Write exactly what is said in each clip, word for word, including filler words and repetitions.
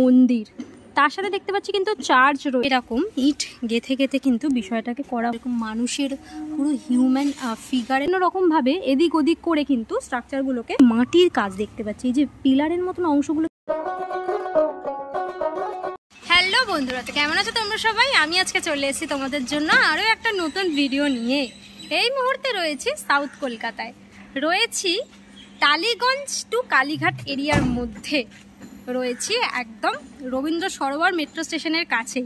মন্দির, তার সাথে দেখতে পাচ্ছি কিন্তু চার্চ রয়েছে। এরকম ইট গেথে গেথে কিন্তু বিষয়টাকে করা, এরকম মানুষের পুরো হিউম্যান ফিগার এরকম ভাবে এদিক ওদিক করে কিন্তু স্ট্রাকচারগুলোকে মাটির কাজ দেখতে পাচ্ছি, এই যে পিলারের মতন অংশগুলো। হ্যালো বন্ধুরা, তো কেমন আছো তোমরা সবাই? আমি আজকে চলে এসেছি তোমাদের জন্য আরও একটা নতুন ভিডিও নিয়ে। এই মুহূর্তে রয়েছি সাউথ কলকাতায়, রয়েছি টালিগঞ্জ টু কালীঘাট এরিয়ার মধ্যে, রয়েছি একদম রবীন্দ্র সরোবর মেট্রো স্টেশনের কাছেই।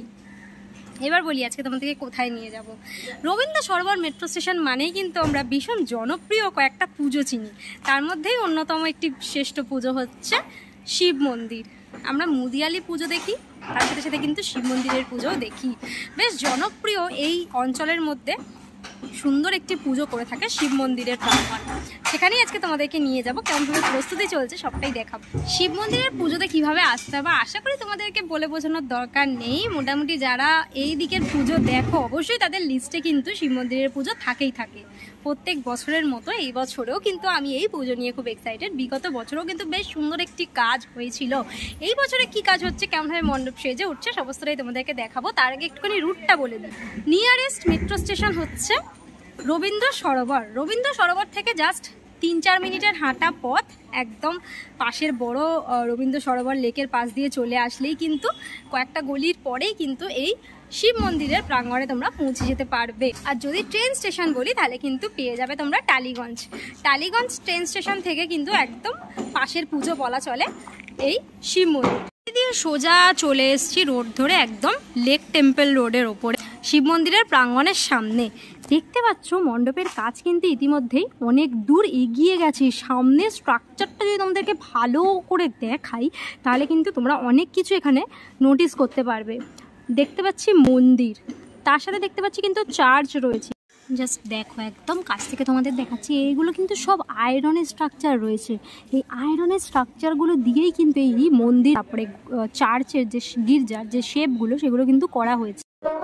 এবার বলি আজকে তোমাদেরকে কোথায় নিয়ে যাব। রবীন্দ্র সরোবর মেট্রো স্টেশন মানেই কিন্তু আমরা ভীষণ জনপ্রিয় কয়েকটা পুজো চিনি, তার মধ্যেই অন্যতম একটি শ্রেষ্ঠ পুজো হচ্ছে শিব মন্দির। আমরা মুদিয়ালি পুজো দেখি, তার সাথে সাথে কিন্তু শিব মন্দিরের পুজোও দেখি। বেশ জনপ্রিয় এই অঞ্চলের মধ্যে সুন্দর একটি পুজো করে থাকে শিব মন্দিরের প্রাঙ্গণ, সেখানেই আজকে তোমাদেরকে নিয়ে যাব। কেমনভাবে প্রস্তুতি চলছে সবটাই দেখাবো। শিব মন্দিরের পুজোতে কিভাবে আসতে হবে আশা করি তোমাদেরকে বলে বোঝানোর দরকার নেই। মোটামুটি যারা এই দিকের পুজো দেখো অবশ্যই তাদের লিস্টে কিন্তু শিব মন্দিরের পুজো থাকেই থাকে। প্রত্যেক বছরের মতো এই বছরেও কিন্তু আমি এই পুজো নিয়ে খুব এক্সাইটেড। বিগত বছরেও কিন্তু বেশ সুন্দর একটি কাজ হয়েছিল। এই বছরে কি কাজ হচ্ছে, কেমনভাবে মণ্ডপ সেজে উঠছে সমস্তটাই তোমাদেরকে দেখাবো। তার আগে একটুখানি রুটটা বলে দিই। নিয়ারেস্ট মেট্রো স্টেশন হচ্ছে রবীন্দ্র সরোবর। রবীন্দ্র সরোবর থেকে জাস্ট তিন চার মিনিটের হাঁটা পথ, একদম পাশের বড় রবীন্দ্র সরোবর লেকের পাশ দিয়ে চলে আসলেই কিন্তু কয়েকটা গলির পরেই কিন্তু এই শিব মন্দিরের প্রাঙ্গণে তোমরা পৌঁছে যেতে পারবে। আর যদি ট্রেন স্টেশন বলি তাহলে কিন্তু পেয়ে যাবে তোমরা টালিগঞ্জ। টালিগঞ্জ ট্রেন স্টেশন থেকে কিন্তু একদম পাশের পুজো বলা চলে এই শিব মন্দির দিয়ে সোজা চলে এসেছি রোড ধরে একদম লেক টেম্পল রোডের ওপরে শিব মন্দিরের প্রাঙ্গণের সামনে। দেখতে পাচ্ছ মণ্ডপের কাজ কিন্তু ইতিমধ্যেই অনেক দূর এগিয়ে গেছে। সামনে স্ট্রাকচারটা যদি তোমাদেরকে ভালো করে দেখাই তাহলে কিন্তু তোমরা অনেক কিছু এখানে নোটিস করতে পারবে। দেখতে পাচ্ছি মন্দির, তার সাথে দেখতে পাচ্ছি কিন্তু চার্চ রয়েছে। জাস্ট দেখো একদম কাছ থেকে তোমাদের দেখাচ্ছি, এইগুলো কিন্তু সব আয়রনের স্ট্রাকচার রয়েছে। এই আয়রনের স্ট্রাকচারগুলো দিয়েই কিন্তু এই মন্দির তারপরে চার্চের যে গির্জার যে শেপগুলো সেগুলো কিন্তু করা হয়েছে।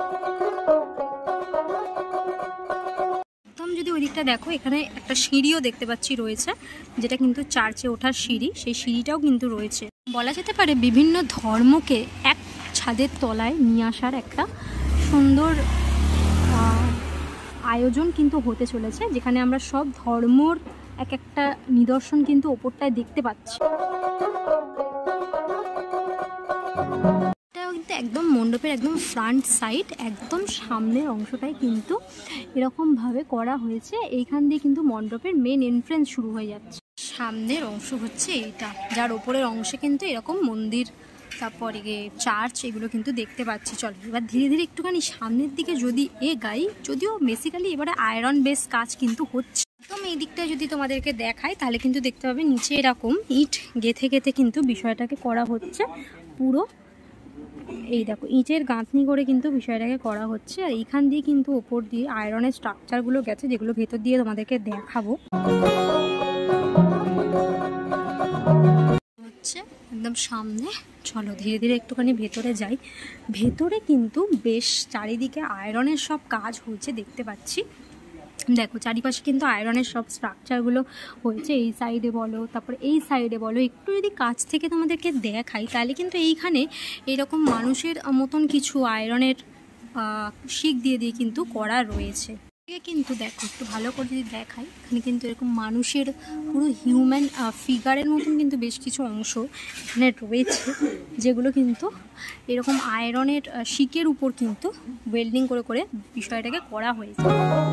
একদম যদি ওই দিকটা দেখো, এখানে একটা সিঁড়িও দেখতে পাচ্ছি রয়েছে, যেটা কিন্তু চার্চে ওঠার সিঁড়ি। সেই সিঁড়িটাও কিন্তু রয়েছে। বলা যেতে পারে বিভিন্ন ধর্মকে এক ছাদের তলায় নিয়ে আসার একটা সুন্দর আয়োজন কিন্তু হতে চলেছে, যেখানে আমরা সব ধর্মর এক একটা নিদর্শন কিন্তু ওপরটায় দেখতে পাচ্ছি। এটাও কিন্তু একদম মণ্ডপের একদম ফ্রন্ট সাইড, একদম সামনের অংশটাই কিন্তু এরকমভাবে করা হয়েছে। এইখান দিয়ে কিন্তু মণ্ডপের মেন এন্ট্রেন্স শুরু হয়ে যাচ্ছে। সামনের অংশ হচ্ছে এইটা, যার ওপরের অংশে কিন্তু এরকম মন্দির তারপরে চার্চ এগুলো কিন্তু দেখতে পাচ্ছি। চলো এবার ধীরে ধীরে একটুখানি সামনের দিকে যদি এগাই, যদিও বেসিক্যালি এবারে আয়রন বেস কাজ কিন্তু হচ্ছে। একদম এই দিকটা যদি তোমাদেরকে দেখাই তাহলে কিন্তু দেখতে পাবে নিচে এরকম ইট গেথে গেথে কিন্তু বিষয়টাকে করা হচ্ছে। পুরো এই দেখো ইটের গাঁথনি করে কিন্তু বিষয়টাকে করা হচ্ছে। আর এইখান দিয়ে কিন্তু ওপর দিয়ে আয়রনের স্ট্রাকচারগুলো গেছে, যেগুলো ভেতর দিয়ে তোমাদেরকে দেখাবো। একদম সামনে চলো ধীরে ধীরে একটুখানি ভেতরে যাই। ভেতরে কিন্তু বেশ চারিদিকে আয়রনের সব কাজ হয়েছে দেখতে পাচ্ছি। দেখো চারিপাশে কিন্তু আয়রনের সব স্ট্রাকচারগুলো হয়েছে, এই সাইডে বলো তারপরে এই সাইডে বলো। একটু যদি কাছ থেকে তোমাদেরকে দেখাই তাহলে কিন্তু এইখানে এরকম মানুষের মতন কিছু আয়রনের শিক দিয়ে দিয়ে কিন্তু করা রয়েছে। কিন্তু দেখো একটু ভালো করে যদি দেখাই, এখানে কিন্তু এরকম মানুষের পুরো হিউম্যান ফিগারের মতন কিন্তু বেশ কিছু অংশ এখানে রয়েছে, যেগুলো কিন্তু এরকম আয়রনের শিকের উপর কিন্তু ওয়েল্ডিং করে করে বিষয়টাকে করা হয়েছে।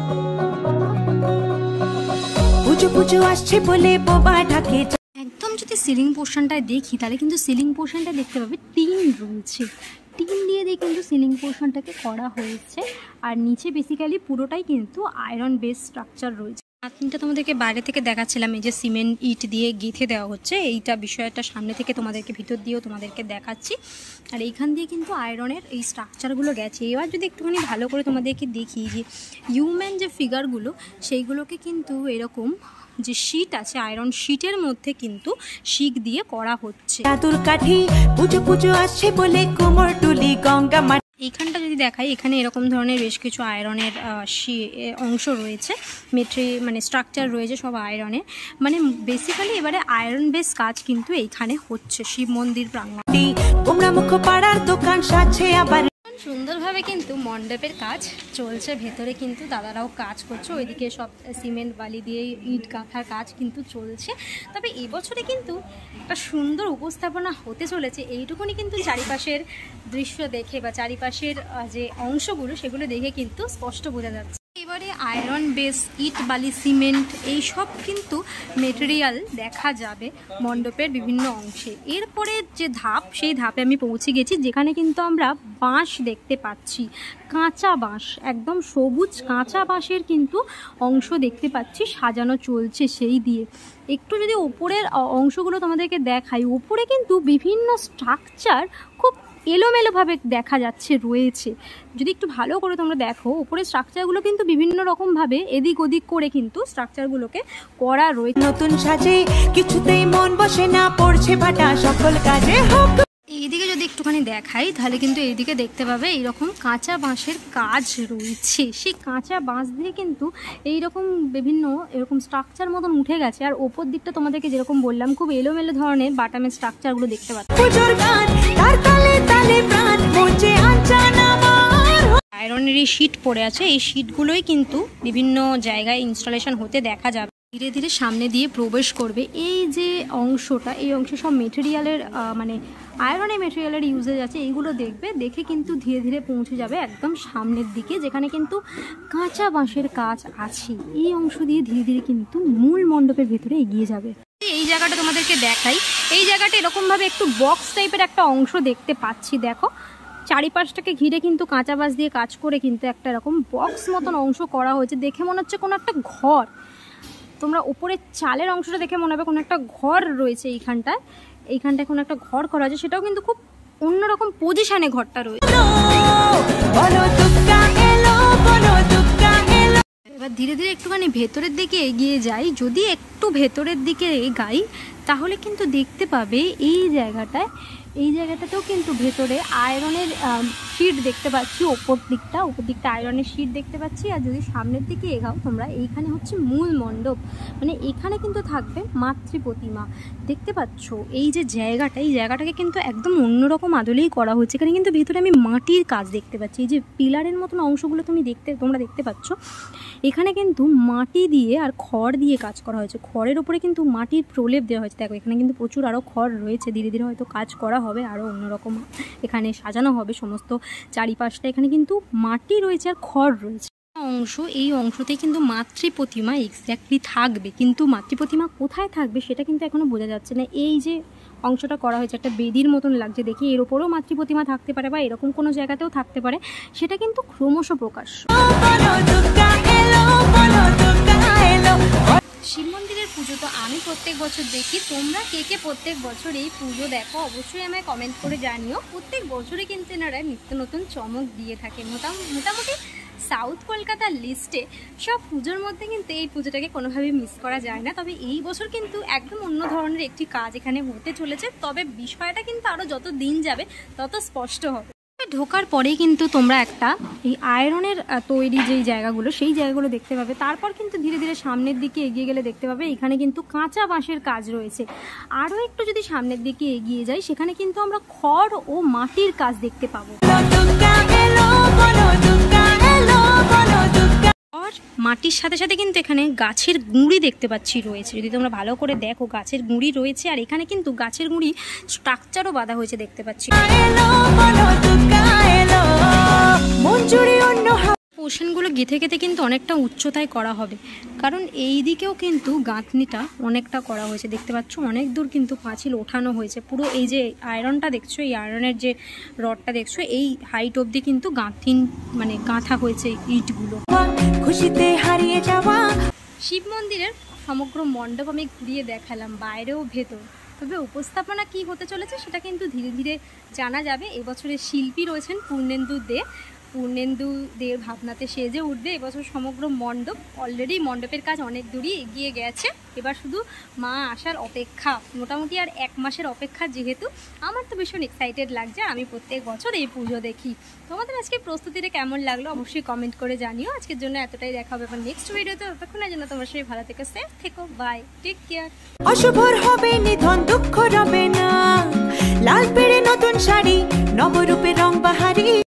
একদম যদি সিলিং পোর্শনটায় দেখি তাহলে কিন্তু সিলিং পোর্শনটা দেখতে পাবে টিন রয়েছে। টিন দিয়ে দিয়ে কিন্তু সিলিং পোর্শনটাকে করা হয়েছে। আর নিচে বেসিক্যালি পুরোটাই কিন্তু আয়রন বেস স্ট্রাকচার রয়েছে। তিনটা তোমাদেরকে বাইরে থেকে দেখাচ্ছিলাম, এই যে সিমেন্ট ইট দিয়ে গেঁথে দেওয়া হচ্ছে, এইটা বিষয়টা সামনে থেকে তোমাদেরকে ভিতর দিয়েও তোমাদেরকে দেখাচ্ছি। আর এইখান দিয়ে কিন্তু আয়রনের এই স্ট্রাকচারগুলো গেছে। এবার যদি একটুখানি ভালো করে তোমাদেরকে দেখি যে হিউম্যান যে ফিগারগুলো সেইগুলোকে কিন্তু এরকম যে শীট আছে আয়রন শীটের মধ্যে কিন্তু শিক দিয়ে করা হচ্ছে। এইখানটা যদি দেখাই, এখানে এরকম ধরনের বেশ কিছু আয়রনের অংশ রয়েছে, মেট্রি মানে স্ট্রাকচার রয়েছে সব আয়রনের, মানে বেসিক্যালি এবারে আয়রন বেস কাজ কিন্তু এইখানে হচ্ছে শিব মন্দির প্রাঙ্গণে। সুন্দরভাবে কিন্তু মণ্ডপের কাজ চলছে, ভেতরে কিন্তু দাদারাও কাজ করছে, ওইদিকে সব সিমেন্ট বালি দিয়ে ইট গাঁথার কাজ কিন্তু চলছে। তবে এবছরে কিন্তু একটা সুন্দর উপস্থাপনা হতে চলেছে, এইটুকুনি কিন্তু চারিপাশের দৃশ্য দেখে বা চারিপাশের যে অংশগুলো সেগুলো দেখে কিন্তু স্পষ্ট বোঝা যাচ্ছে। এবারে আয়রন বেস ইট বালি সিমেন্ট এই সব কিন্তু মেটেরিয়াল দেখা যাবে মণ্ডপের বিভিন্ন অংশে। এরপরে যে ধাপ, সেই ধাপে আমি পৌঁছে গেছি, যেখানে কিন্তু আমরা বাঁশ দেখতে পাচ্ছি, কাঁচা বাঁশ, একদম সবুজ কাঁচা বাঁশের কিন্তু অংশ দেখতে পাচ্ছি সাজানো চলছে সেই দিয়ে। একটু যদি ওপরের অংশগুলো তোমাদেরকে দেখাই, ওপরে কিন্তু বিভিন্ন স্ট্রাকচার খুব এলোমেলোভাবে দেখা যাচ্ছে রয়েছে। যদি একটু ভালো করে তোমরা দেখো, উপরে স্ট্রাকচারগুলো কিন্তু বিভিন্ন রকমভাবে এদিক ওদিক করে কিন্তু স্ট্রাকচারগুলোকে করা রয়েছে। নতুন সাজে কিছুতেই মন বসে না, পড়ছে ভাটা সকল কাজে হোক। এইদিকে যদি একটুখানি দেখাই তাহলে কিন্তু এইদিকে দেখতে পাবে এইরকম কাঁচা বাঁশের কাজ রয়েছে। সেই কাঁচা বাঁশ দিয়ে কিন্তু এইরকম বিভিন্ন এরকম স্ট্রাকচার মতন উঠে গেছে, আর ওপর দিকটা তোমাদেরকে যেরকম বললাম খুব এলোমেলো ধরনের বাটামের স্ট্রাকচারগুলো দেখতে পাচ্ছি। আয়রনের এই শীট পড়ে আছে, এই শীটগুলোই কিন্তু বিভিন্ন জায়গায় ইনস্টলেশন হতে দেখা যাবে। ধীরে ধীরে সামনে দিয়ে প্রবেশ করবে। এই যে অংশটা, এই অংশ সব মেটেরিয়ালের মানে আয়রনের মেটেরিয়ালের ইউজেজ আছে, এইগুলো দেখবে, দেখে কিন্তু ধীরে ধীরে পৌঁছে যাবে একদম সামনের দিকে, যেখানে কিন্তু কাঁচা বাঁশের কাজ আছে। এই অংশ দিয়ে ধীরে ধীরে কিন্তু মূল মণ্ডপের ভেতরে এগিয়ে যাবে। এই জায়গাটা তোমাদেরকে দেখাই, এই জায়গাটা এরকমভাবে একটু বক্স টাইপের একটা অংশ দেখতে পাচ্ছি। দেখো চারিপাশটাকে ঘিরে কিন্তু কাঁচা বাঁশ দিয়ে কাজ করে কিন্তু একটা এরকম বক্স মতন অংশ করা হয়েছে, দেখে মনে হচ্ছে কোনো একটা ঘর। তোমরা উপরের চালের অংশটা দেখে মনে হবে কোনো একটা ঘর রয়েছে এইখানটায়, এইখানটায় কোনো একটা ঘর করা আছে, সেটাও কিন্তু খুব অন্যরকম পজিশনে ঘরটা রয়েছে। এবার ধীরে ধীরে একটুখানি ভেতরের দিকে এগিয়ে যাই। যদি একটু ভেতরের দিকে এগাই তাহলে কিন্তু দেখতে পাবে এই জায়গাটায়, এই জায়গাটাতেও কিন্তু ভেতরে আয়রনের শিট দেখতে পাচ্ছি, ওপর দিকটা ওপর দিকটা আয়রনের শিট দেখতে পাচ্ছি। আর যদি সামনের দিকে এগাও তোমরা, এইখানে হচ্ছে মূল মণ্ডপ, মানে এখানে কিন্তু থাকবে মাতৃ প্রতিমা। দেখতে পাচ্ছ এই যে জায়গাটা, এই জায়গাটাকে কিন্তু একদম অন্যরকম আদলেই করা হচ্ছে। এখানে কিন্তু ভেতরে আমি মাটির কাজ দেখতে পাচ্ছি, এই যে পিলারের মতন অংশগুলো তুমি দেখতে তোমরা দেখতে পাচ্ছ, এখানে কিন্তু মাটি দিয়ে আর খড় দিয়ে কাজ করা হয়েছে। খড়ের উপরে কিন্তু মাটির প্রলেপ দেওয়া হয়েছে। দেখো এখানে কিন্তু প্রচুর আরও খড় রয়েছে, ধীরে ধীরে হয়তো কাজ করা হবে, আরও অন্যরকম এখানে সাজানো হবে সমস্ত চারিপাশটা। এখানে কিন্তু মাটি রয়েছে আর খড় রয়েছে অংশ, এই অংশতেই কিন্তু মাতৃ প্রতিমা এক্স্যাক্টলি থাকবে, কিন্তু মাতৃ প্রতিমা কোথায় থাকবে সেটা কিন্তু এখনো বোঝা যাচ্ছে না। এই যে অংশটা করা হয়েছে একটা বেদির মতন লাগছে দেখি, এর ওপরেও মাতৃ প্রতিমা থাকতে পারে বা এরকম কোনো জায়গাতেও থাকতে পারে, সেটা কিন্তু ক্রমশ প্রকাশ্য। শিব মন্দিরের পুজো তো আমি প্রত্যেক বছর দেখি, তোমরা কে কে প্রত্যেক বছর এই পুজো দেখো অবশ্যই আমায় কমেন্ট করে জানিও। প্রত্যেক বছরই কিন্তু এনারা নিত্য নতুন চমক দিয়ে থাকে। মোটামুটি সাউথ কলকাতার লিস্টে সব পুজোর মধ্যে কিন্তু এই পুজোটাকে কোনোভাবেই মিস করা যায় না। তবে এই বছর কিন্তু একদম অন্য ধরনের একটি কাজ এখানে হতে চলেছে, তবে বিষয়টা কিন্তু আরও যত দিন যাবে তত স্পষ্ট হবে। ঢোকার পরেই কিন্তু তোমরা একটা এই আয়রনের তৈরি যেই জায়গাগুলো সেই জায়গাগুলো দেখতে পাবে। তারপর কিন্তু ধীরে ধীরে সামনের দিকে এগিয়ে গেলে দেখতে পাবে এখানে কিন্তু কাঁচা বাঁশের কাজ রয়েছে। আরও একটু যদি সামনের দিকে এগিয়ে যাই সেখানে কিন্তু আমরা খড় ও মাটির কাজ দেখতে পাবো। আর মাটির সাথে সাথে কিন্তু এখানে গাছের গুঁড়ি দেখতে পাচ্ছি রয়েছে, যদি তোমরা ভালো করে দেখো গাছের গুঁড়ি রয়েছে, আর এখানে কিন্তু গাছের গুঁড়ি স্ট্রাকচারও বাঁধা হয়েছে দেখতে পাচ্ছি। পোর্শনগুলো গেঁথে গেঁথে কিন্তু অনেকটা উচ্চতায় করা হবে, কারণ এই দিকেও কিন্তু গাঁথনিটা অনেকটা করা হয়েছে দেখতে পাচ্ছ, অনেক দূর কিন্তু পাঁচিল ওঠানো হয়েছে। পুরো এই যে আয়রনটা দেখছো, এই আয়রনের যে রডটা দেখছো, এই হাইট অবধি কিন্তু গাঁথিন মানে গাঁথা হয়েছে ইটগুলো। খুশিতে হারিয়ে যাওয়া শিব মন্দিরের সমগ্র মণ্ডপ আমি ঘুরিয়ে দেখালাম, বাইরেও ভেতর। তবে উপস্থাপনা কি হতে চলেছে সেটা কিন্তু ধীরে ধীরে জানা যাবে। এবছরের শিল্পী রয়েছেন পূর্ণেন্দু দে, পূর্ণেন্দুদের ভাবনাতে সেজে উঠবে। এবছর সমগ্র মণ্ডপ, অলরেডি মণ্ডপের কাজ অনেক দূরই এগিয়ে গেছে, এবার শুধু মা আসার অপেক্ষা। মোটামুটি আর এক মাসের অপেক্ষা, যেহেতু আমার তো ভীষণ এক্সাইটেড লাগছে। আমি প্রত্যেক বছর এই পুজো দেখি। তোমাদের আজকে প্রস্তুতিটা কেমন লাগলো অবশ্যই কমেন্ট করে জানিও। আজকের জন্য এতটাই, দেখা হবে আবার নেক্সট ভিডিওতে। ততক্ষণের জন্য তোমার সবাই ভালো থেকো, সেফ থেকো, বাই, টেক কেয়ার। অশুভর হবে নিধন, দুঃখ রবে না, লাল পেড়ে নতুন শাড়ি, নবরূপে রং বাহারি।